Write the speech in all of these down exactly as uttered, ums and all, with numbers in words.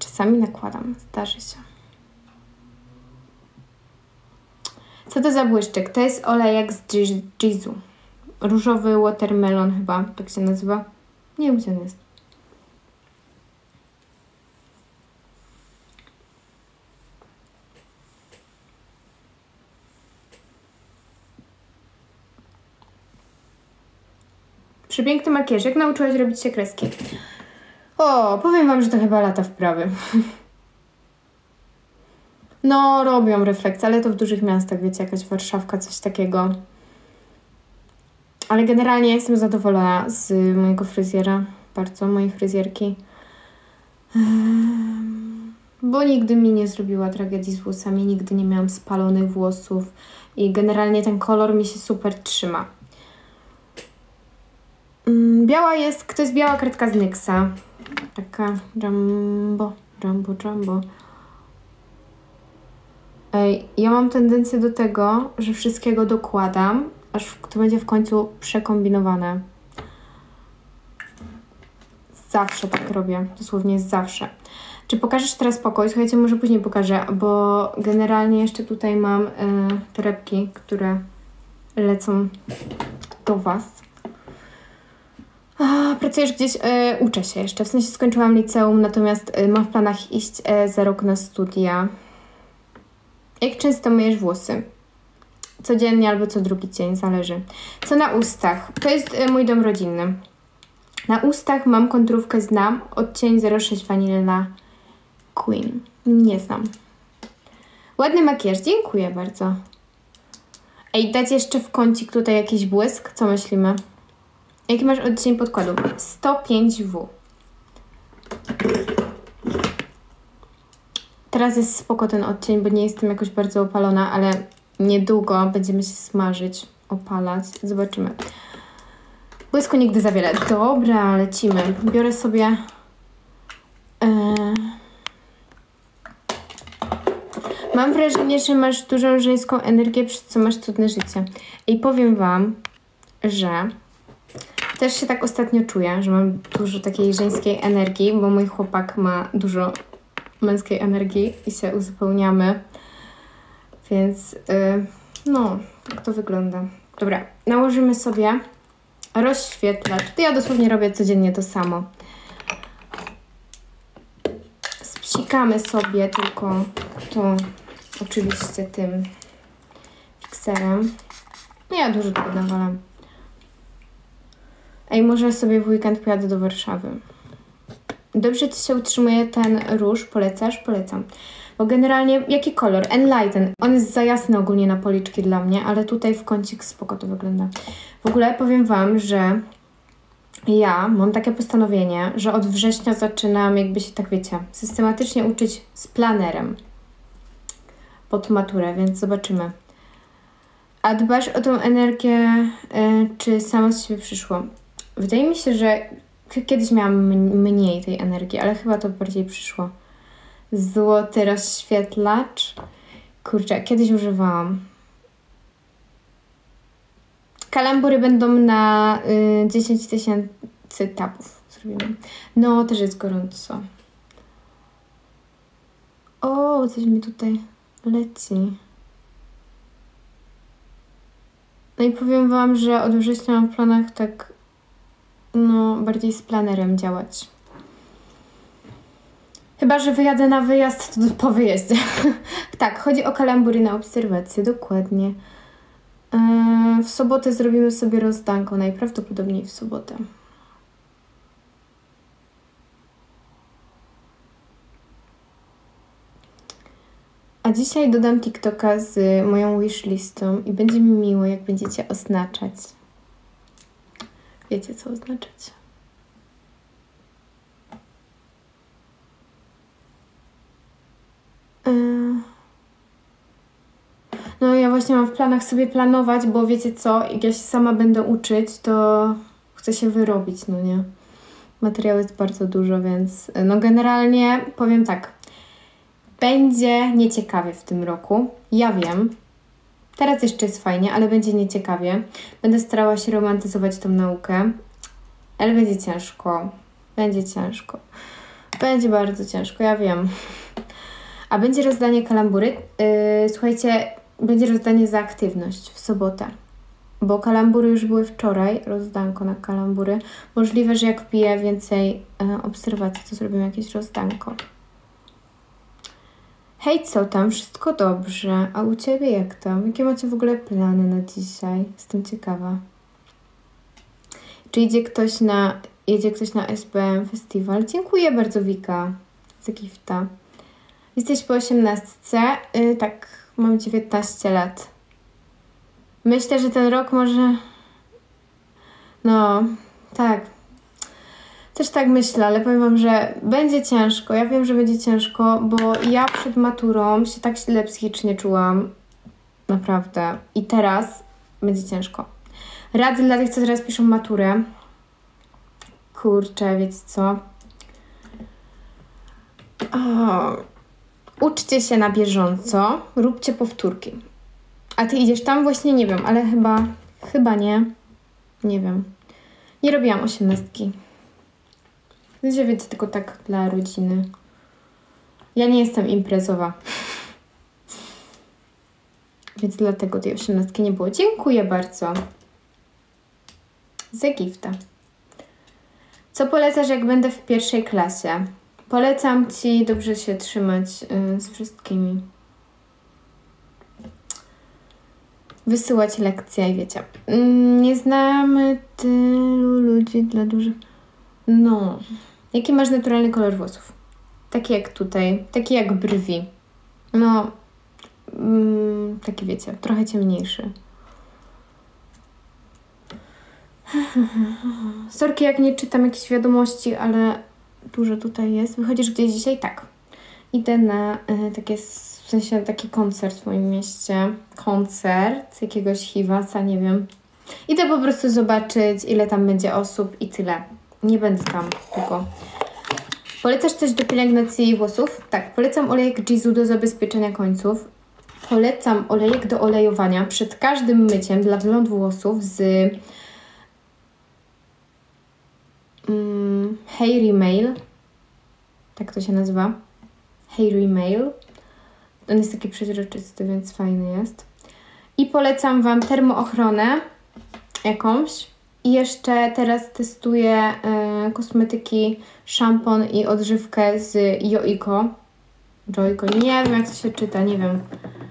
czasami nakładam, zdarzy się. Co to za błyszczyk? To jest olejek z Jizu. Różowy watermelon chyba, tak się nazywa. Nie wiem, gdzie on jest. Przepiękny makijaż. Jak nauczyłaś robić się kreski? O, powiem wam, że to chyba lata wprawy. No, robią refleksję, ale to w dużych miastach, wiecie, jakaś Warszawka, coś takiego. Ale generalnie jestem zadowolona z mojego fryzjera. Bardzo, mojej fryzjerki. Um, bo nigdy mi nie zrobiła tragedii z włosami, nigdy nie miałam spalonych włosów i generalnie ten kolor mi się super trzyma. Um, biała jest, to jest biała kredka z Nyxa. Taka jumbo, jumbo, jumbo. Ej, ja mam tendencję do tego, że wszystkiego dokładam, aż to będzie w końcu przekombinowane. Zawsze tak robię, dosłownie zawsze. Czy pokażesz teraz pokój? Słuchajcie, może później pokażę, bo generalnie jeszcze tutaj mam y, torebki, które lecą do Was. A, pracujesz gdzieś? Y, uczę się jeszcze, w sensie skończyłam liceum, natomiast y, mam w planach iść y, za rok na studia. Jak często myjesz włosy? Codziennie albo co drugi dzień, zależy. Co na ustach? To jest y, mój dom rodzinny. Na ustach mam konturówkę Znam, odcień zero sześć Vanilla Queen. Nie znam. Ładny makijaż, dziękuję bardzo. Ej, dać jeszcze w kącik tutaj jakiś błysk? Co myślimy? Jaki masz odcień podkładu? sto pięć W. Teraz jest spoko ten odcień, bo nie jestem jakoś bardzo opalona, ale niedługo będziemy się smażyć, opalać. Zobaczymy. Błysku nigdy za wiele. Dobra, lecimy. Biorę sobie... Yy... Mam wrażenie, że masz dużą żeńską energię, przez co masz cudne życie. I powiem Wam, że też się tak ostatnio czuję, że mam dużo takiej żeńskiej energii, bo mój chłopak ma dużo męskiej energii i się uzupełniamy. Więc yy, no, tak to wygląda. Dobra, nałożymy sobie rozświetlacz. To ja dosłownie robię codziennie to samo. Spsikamy sobie tylko to oczywiście tym fikserem. No ja dużo tego nawalam. Ej, może sobie w weekend pojadę do Warszawy. Dobrze Ci się utrzymuje ten róż? Polecasz? Polecam. Bo generalnie, jaki kolor? Enlighten. On jest za jasny ogólnie na policzki dla mnie, ale tutaj w kącik spoko to wygląda. W ogóle powiem Wam, że ja mam takie postanowienie, że od września zaczynam, jakby się tak wiecie, systematycznie uczyć z planerem pod maturę, więc zobaczymy. A dbasz o tą energię, y, czy samo z siebie przyszło? Wydaje mi się, że kiedyś miałam mniej tej energii, ale chyba to bardziej przyszło. Złoty rozświetlacz. Kurczę, kiedyś używałam. Kalambury będą na y, dziesięć tysięcy tapów. Zrobimy. No, też jest gorąco. O, coś mi tutaj leci. No i powiem Wam, że od września mam w planach tak, no, bardziej z planerem działać. Chyba że wyjadę na wyjazd, to po wyjeździe. Tak, chodzi o kalambury na obserwację, dokładnie. Yy, w sobotę zrobimy sobie rozdanko, najprawdopodobniej w sobotę. A dzisiaj dodam TikToka z moją wishlistą i będzie mi miło, jak będziecie oznaczać. Wiecie, co oznaczać. No ja właśnie mam w planach sobie planować, bo wiecie co, jak ja się sama będę uczyć, to chcę się wyrobić, no nie? Materiału jest bardzo dużo, więc no generalnie powiem tak. Będzie nieciekawie w tym roku, ja wiem. Teraz jeszcze jest fajnie, ale będzie nieciekawie. Będę starała się romantyzować tą naukę, ale będzie ciężko. Będzie ciężko. Będzie bardzo ciężko, ja wiem. A będzie rozdanie kalambury. Yy, słuchajcie, będzie rozdanie za aktywność w sobotę. Bo kalambury już były wczoraj, rozdanko na kalambury. Możliwe, że jak wpiję więcej e, obserwacji, to zrobimy jakieś rozdanko. Hej, co tam? Wszystko dobrze. A u Ciebie jak tam? Jakie macie w ogóle plany na dzisiaj? Jestem ciekawa. Czy idzie ktoś na, jedzie ktoś na S B M Festiwal? Dziękuję bardzo, Wika, za gifta. Jesteś po osiemnastce? Yy, tak, mam dziewiętnaście lat. Myślę, że ten rok może... No, tak. Też tak myślę, ale powiem Wam, że będzie ciężko. Ja wiem, że będzie ciężko, bo ja przed maturą się tak źle psychicznie czułam. Naprawdę. I teraz będzie ciężko. Rady dla tych, co teraz piszą maturę. Kurczę, wiecie co? O, uczcie się na bieżąco. Róbcie powtórki. A Ty idziesz tam? Właśnie nie wiem, ale chyba... Chyba nie. Nie wiem. Nie robiłam osiemnastki. Wiecie, tylko tak dla rodziny. Ja nie jestem imprezowa. Więc dlatego tej osiemnastki nie było. Dziękuję bardzo za gifta. Co polecasz, jak będę w pierwszej klasie? Polecam Ci dobrze się trzymać yy, z wszystkimi. Wysyłać lekcje i wiecie. Yy, nie znamy tylu ludzi dla dużych... No... Jaki masz naturalny kolor włosów? Taki jak tutaj, taki jak brwi. No, mm, taki wiecie, trochę ciemniejszy. Sorki, jak nie czytam jakichś wiadomości, ale dużo tutaj jest. Wychodzisz gdzieś dzisiaj? Tak. Idę na y, takie, w sensie taki koncert w moim mieście. Koncert jakiegoś Hiwasa, nie wiem. Idę po prostu zobaczyć, ile tam będzie osób i tyle. Nie będę tam długo. Polecasz coś do pielęgnacji włosów? Tak, polecam olejek Jizu do zabezpieczenia końców. Polecam olejek do olejowania przed każdym myciem dla blond włosów z um, Hairy Mail. Tak to się nazywa. Hairy Mail. On jest taki przeźroczysty, więc fajny jest. I polecam Wam termoochronę jakąś. I jeszcze teraz testuję y, kosmetyki, szampon i odżywkę z Joico. Joico, nie wiem jak to się czyta, nie wiem.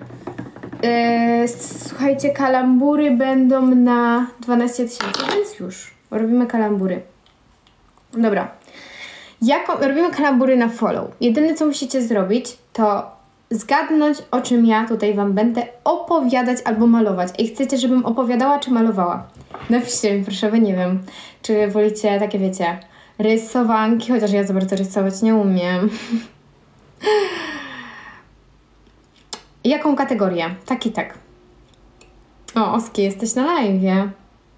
Y, słuchajcie, kalambury będą na dwanaście tysięcy, więc już. Robimy kalambury. Dobra. Jaką, robimy kalambury na follow. Jedyne co musicie zrobić, to zgadnąć, o czym ja tutaj Wam będę opowiadać albo malować. I chcecie, żebym opowiadała czy malowała? Napiszcie mi proszę, bo nie wiem, czy wolicie takie, wiecie, rysowanki, chociaż ja za bardzo rysować nie umiem. Jaką kategorię? Tak i tak. O, Oski, jesteś na live'ie.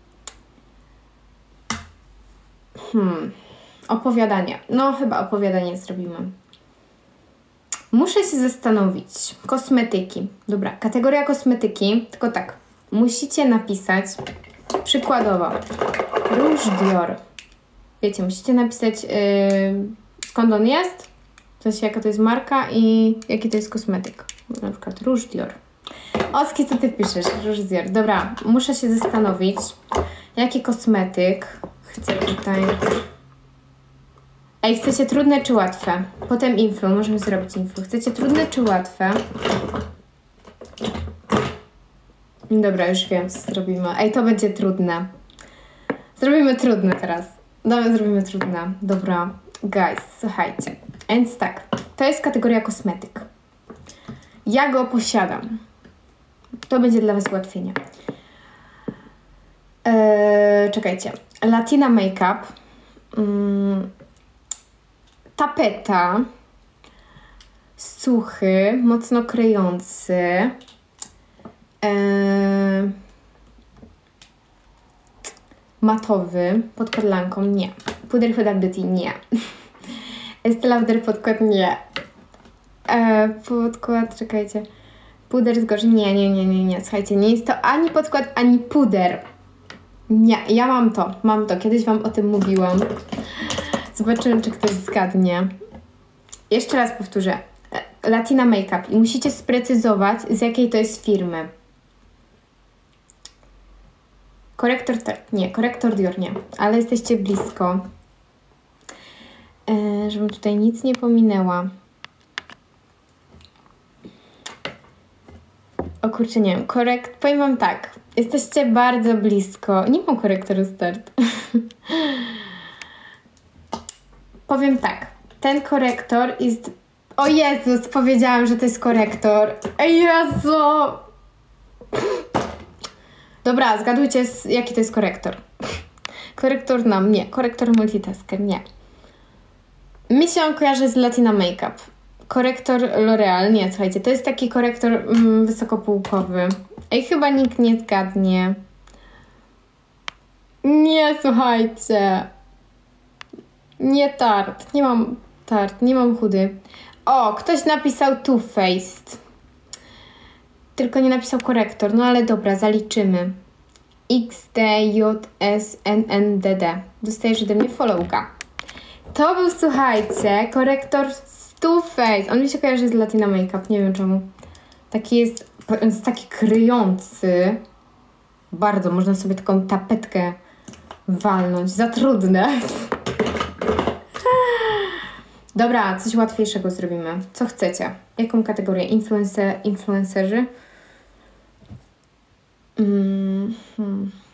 Hmm. Opowiadanie. No, chyba opowiadanie zrobimy. Muszę się zastanowić. Kosmetyki. Dobra, kategoria kosmetyki. Tylko tak, musicie napisać przykładowo róż Dior. Wiecie, musicie napisać yy, skąd on jest, w sensie jaka to jest marka i jaki to jest kosmetyk. Na przykład róż Dior. Oski, co Ty piszesz? Róż Dior. Dobra, muszę się zastanowić, jaki kosmetyk chcę tutaj... Ej, chcecie trudne czy łatwe? Potem info, możemy zrobić info. Chcecie trudne czy łatwe? Dobra, już wiem, co zrobimy. Ej, to będzie trudne. Zrobimy trudne teraz. Dobra, zrobimy trudne. Dobra, guys, słuchajcie. Więc tak, to jest kategoria kosmetyk. Ja go posiadam. To będzie dla Was ułatwienie. Eee, czekajcie. Latina Makeup. Mm. Tapeta, suchy, mocno kryjący, e, matowy, pod podlanką, nie. Puder Huda Beauty, nie. Estée Lauder podkład, nie. E, podkład, czekajcie. Puder z gorszy, nie, nie, nie, nie, nie. Słuchajcie, nie jest to ani podkład, ani puder. Nie, ja mam to, mam to. Kiedyś Wam o tym mówiłam. Zobaczymy, czy ktoś zgadnie. Jeszcze raz powtórzę. Latina Makeup. I musicie sprecyzować, z jakiej to jest firmy. Korektor, nie, korektor Dior nie, ale jesteście blisko. E, żebym tutaj nic nie pominęła. O kurczę, nie wiem, korekt... Powiem wam tak, jesteście bardzo blisko. Nie mam korektoru Start. Powiem tak, ten korektor jest... O Jezus, powiedziałam, że to jest korektor. Ej Jezu! Dobra, zgadujcie, jaki to jest korektor. Korektor nam, nie. Korektor multitasker, nie. Mi się on kojarzy z Latina Makeup. Korektor L'Oreal, nie, słuchajcie, to jest taki korektor mm, wysokopółkowy. Ej, chyba nikt nie zgadnie. Nie, słuchajcie. Nie Tarte, nie mam Tarte, nie mam Hudy. O, ktoś napisał Too Faced. Tylko nie napisał korektor, no ale dobra, zaliczymy. X D J S N N D D. Dostajesz ode mnie followka. To był, słuchajcie, korektor Too Faced. On mi się kojarzy z Latina Makeup, nie wiem czemu. Taki jest, jest taki kryjący. Bardzo, można sobie taką tapetkę walnąć. Za trudne. Dobra, coś łatwiejszego zrobimy. Co chcecie? Jaką kategorię? Influencer, influencerzy? Mm, hmm.